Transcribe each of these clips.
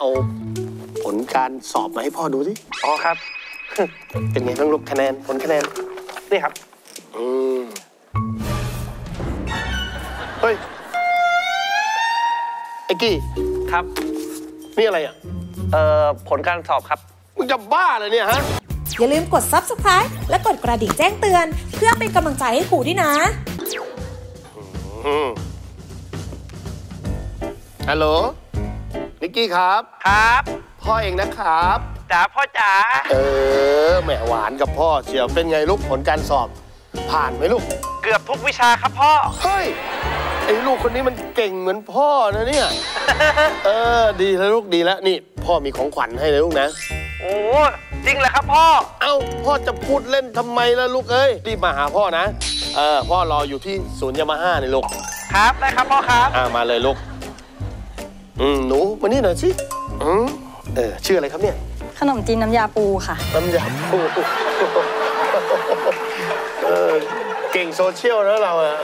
เอาผลการสอบมาให้พ่อดูสิอ๋อครับเป็นไงบ้างลูกคะแนนผลคะแนนนี่ครับเฮ้ยไอ้กี้ครับนี่อะไรอ่ะผลการสอบครับมึงจะบ้าเลยเนี่ยฮะอย่าลืมกด Subscribe และกดกระดิ่งแจ้งเตือนเพื่อเป็นกำลังใจให้ครูด้วยนะฮัลโหลนิกกี้ครับครับพ่อเองนะครับจ๋าพ่อจ๋าแหมหวานกับพ่อเชียวเป็นไงลูกผลการสอบผ่านไหมลูกเกือบทุกวิชาครับพ่อเฮ้ยไอ้ลูกคนนี้มันเก่งเหมือนพ่อนะเนี่ยดีแล้วลูกดีแล้วนี่พ่อมีของขวัญให้เลยลูกนะโอ้จริงเหรอครับพ่อเอ้าพ่อจะพูดเล่นทำไมล่ะลูกเอ้ยรีบมาหาพ่อนะพ่อรออยู่ที่ศูนย์ยามาฮ่าเลยลูกครับได้ครับพ่อครับมาเลยลูกหนูมานี่หน่อยสิชื่ออะไรครับเนี่ยขนมจีนน้ำยาปูค่ะน้ำยาปูเก่งโซเชียลนะเราอะ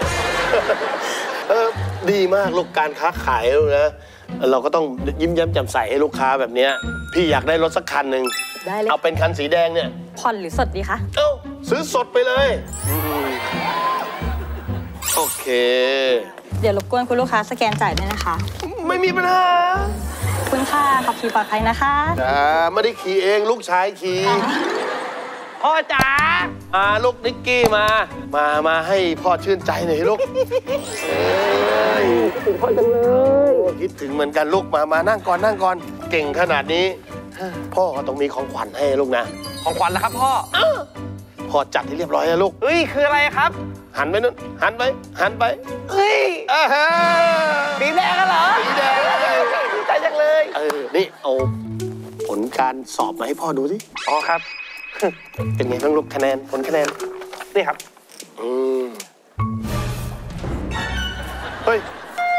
ดีมากลูกการค้าขายนะเราก็ต้องยิ้มแย้มแจ่มใสให้ลูกค้าแบบนี้พี่อยากได้รถสักคันหนึ่งได้เลยเอาเป็นคันสีแดงเนี่ยผ่อนหรือสดดีคะซื้อสดไปเลยโอเคเดี๋ยวรบกวนคุณลูกค้าสแกนจ่ายด้วยนะคะไม่มีปัญหาคุณค่ะขับขี่ปลอดภัยนะคะไม่ได้ขี่เองลูกชายขี่พ่อจ๋าลูกนิกกี้มาให้พ่อชื่นใจหน่อยลูกคิดถึงพ่อจังเลยคิดถึงเหมือนกันลูกมานั่งก่อนเก่งขนาดนี้พ่อก็ต้องมีของขวัญให้ลูกนะของขวัญแล้วครับพ่อพ่อจัดให้เรียบร้อยแล้วลูกเฮ้ยคืออะไรครับหันไปนู้นหันไปเฮ้ยสีแดงกันเหรอสีแดงดีใจจังเลยนี่เอาผลการสอบมาให้พ่อดูสิอ๋อครับเป็นไงบ้างลูกคะแนนผลคะแนนนี่ครับเฮ้ย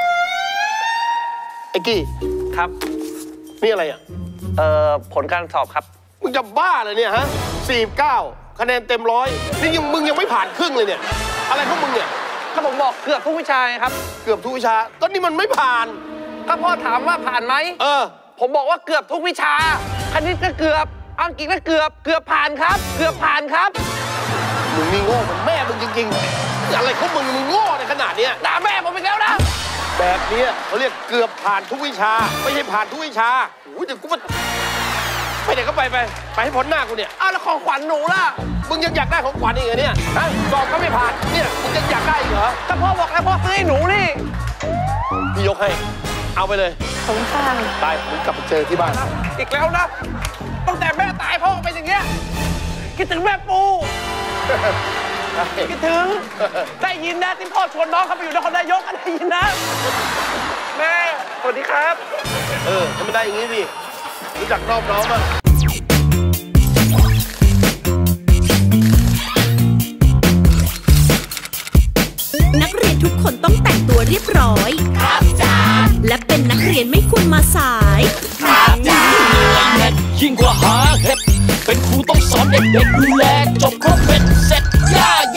ไอ้กี้ครับนี่อะไรอ่ะผลการสอบครับมึงจะบ้าเลยเนี่ยฮะ49คะแนนเต็ม100นี่มึงยังไม่ผ่านครึ่งเลยเนี่ยอะไรของมึงเนี่ยก็ผมบอกเกือบทุกวิชาครับเกือบทุกวิชาก็นี่มันไม่ผ่านก็พ่อถามว่าผ่านไหมผมบอกว่าเกือบทุกวิชาคณิตก็เกือบอังกฤษก็เกือบผ่านครับเกือบผ่านครับมึงนี่โง่เหมือนแม่มึงจริงๆอะไรของมึงโง่ในขนาดเนี้ยด่าแม่ผมอีกแล้วนะแบบนี้เขาเรียกเกือบผ่านทุกวิชาไม่ใช่ผ่านทุกวิชาเดี๋ยวกูมาไปไหนก็ไปให้พ้นหน้ากูเนี่ยแล้วของขวัญหนูล่ะมึงยังอยากได้ของขวัญอีกเหรอเนี่ยสอบก็ไม่ผ่านเนี่ยมึงยังอยากได้อีกเหรอก็พ่อบอกแล้วพ่อซื้อให้หนูนี่พี่ยกให้เอาไปเลยขอบคุณค่ะไปมึงกลับไปเจอที่บ้านอีกแล้วนะตั้งแต่แม่ตายพ่อเป็นอย่างเงี้ยคิดถึงแม่ปูคิดถึงได้ยินนะที่พ่อชวนน้องเขาไปอยู่นครนายกก็ได้ยินนะแม่สวัสดีครับให้มันได้อย่างนี้สิรู้จักรอบน้องมั้งนักเรียนทุกคนต้องแต่งตัวเรียบร้อยครับจ้าและเป็นนักเรียนไม่ควรมาสายครับจ้ายิ่งกว่าหาเห็ดเป็นครูต้องสอนเด็กๆดูแลจบครบเป็นเสร็จย่า